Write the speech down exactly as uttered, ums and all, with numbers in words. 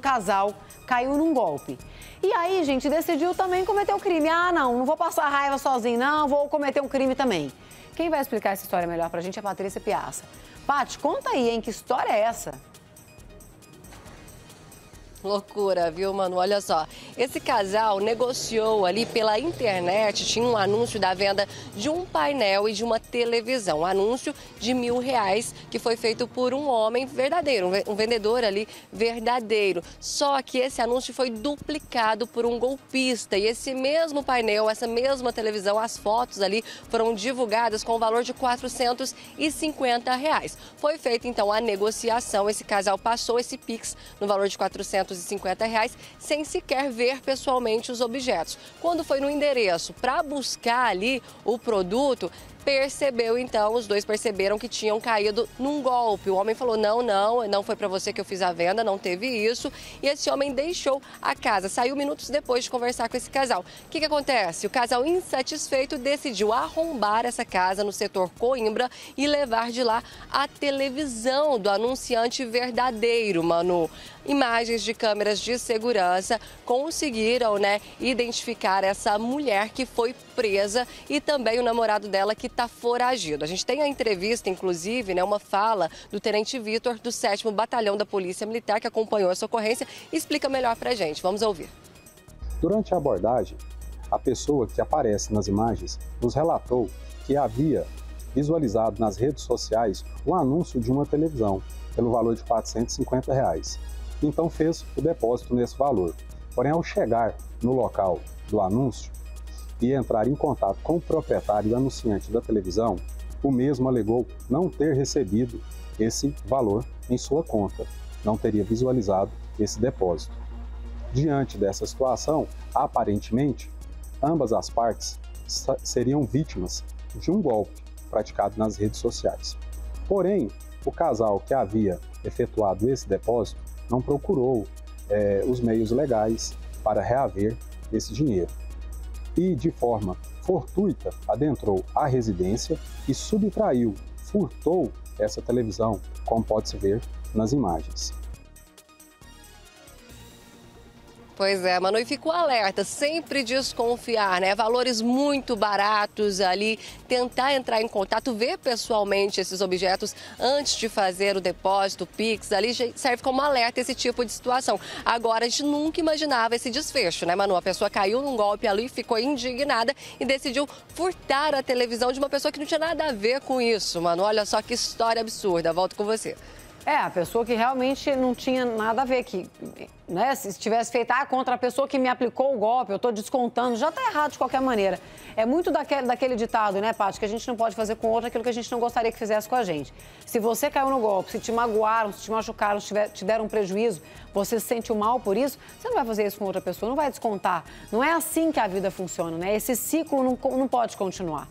casal caiu num golpe. E aí, gente, decidiu também cometer o crime. Ah, não, não vou passar raiva sozinho, não, vou cometer um crime também. Quem vai explicar essa história melhor pra gente é a Patrícia Piazza. Paty, conta aí, hein, que história é essa? Loucura, viu, Manu? Olha só, esse casal negociou ali pela internet, tinha um anúncio da venda de um painel e de uma televisão. Um anúncio de mil reais que foi feito por um homem verdadeiro, um vendedor ali verdadeiro. Só que esse anúncio foi duplicado por um golpista e esse mesmo painel, essa mesma televisão, as fotos ali foram divulgadas com o valor de quatrocentos e cinquenta reais. Foi feita então a negociação, esse casal passou esse Pix no valor de quatrocentos e cinquenta reais, sem sequer ver pessoalmente os objetos. Quando foi no endereço para buscar ali o produto, percebeu então, os dois perceberam que tinham caído num golpe. O homem falou, não, não, não foi para você que eu fiz a venda, não teve isso. E esse homem deixou a casa, saiu minutos depois de conversar com esse casal. O que que acontece? O casal insatisfeito decidiu arrombar essa casa no setor Coimbra e levar de lá a televisão do anunciante verdadeiro, Manu. Imagens de câmeras de segurança conseguiram, né, identificar essa mulher que foi presa e também o namorado dela que está foragido. A gente tem a entrevista, inclusive, né, uma fala do Tenente Vitor, do sétimo Batalhão da Polícia Militar, que acompanhou essa ocorrência e explica melhor pra gente. Vamos ouvir. Durante a abordagem, a pessoa que aparece nas imagens nos relatou que havia visualizado nas redes sociais o anúncio de uma televisão pelo valor de quatrocentos e cinquenta reais. Então fez o depósito nesse valor. Porém, ao chegar no local do anúncio e entrar em contato com o proprietário e anunciante da televisão, o mesmo alegou não ter recebido esse valor em sua conta, não teria visualizado esse depósito. Diante dessa situação, aparentemente, ambas as partes seriam vítimas de um golpe praticado nas redes sociais. Porém, o casal que havia efetuado esse depósito não procurou eh, os meios legais para reaver esse dinheiro. E, de forma fortuita, adentrou a residência e subtraiu, furtou essa televisão, como pode-se ver nas imagens. Pois é, Manu, e fica o alerta, sempre desconfiar, né? Valores muito baratos ali, tentar entrar em contato, ver pessoalmente esses objetos antes de fazer o depósito, o Pix, ali serve como alerta esse tipo de situação. Agora, a gente nunca imaginava esse desfecho, né, Manu? A pessoa caiu num golpe ali, ficou indignada e decidiu furtar a televisão de uma pessoa que não tinha nada a ver com isso, Manu. Olha só que história absurda. Volto com você. É, a pessoa que realmente não tinha nada a ver, que, né, se tivesse feito ah, contra a pessoa que me aplicou o golpe, eu estou descontando, já está errado de qualquer maneira. É muito daquele, daquele ditado, né, Paty, que a gente não pode fazer com o outro aquilo que a gente não gostaria que fizesse com a gente. Se você caiu no golpe, se te magoaram, se te machucaram, se tiver, te deram um prejuízo, você se sentiu mal por isso, você não vai fazer isso com outra pessoa, não vai descontar. Não é assim que a vida funciona, né? Esse ciclo não, não pode continuar.